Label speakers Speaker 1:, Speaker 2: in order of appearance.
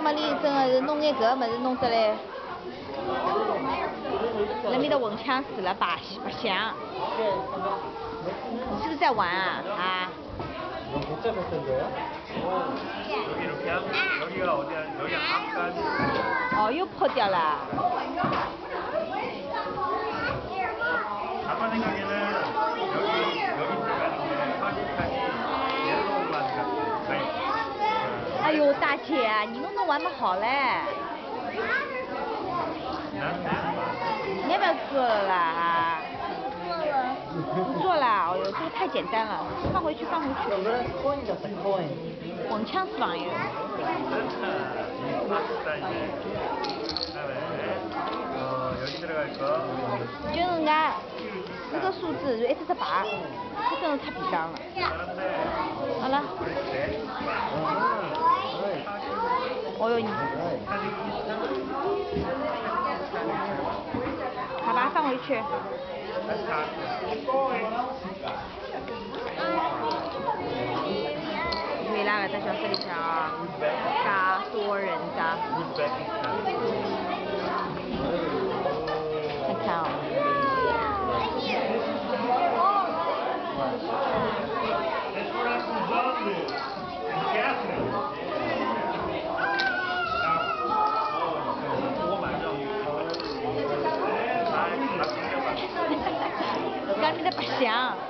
Speaker 1: 么里真的是弄眼搿物事弄得来，那面的文枪死了白相。你是不是在玩啊？啊？ 哦，又破掉了。
Speaker 2: 아빠 생각에는 여기 들어가는 게 파기판이 옐로우만 같아.
Speaker 1: 哎呦，大姐，你弄得玩不好嘞。你要不要做了啦？不做了，哦呦，这个太简单了，放回去，放回去。원창스放哟。
Speaker 2: 여기 들어갈 거.
Speaker 1: 就人家4个数字就一只白，这真的太便当了。好了。哦哟，你。好吧，放回去。维拉个在教室里向啊，加多人的。很看哦。刚才在白相。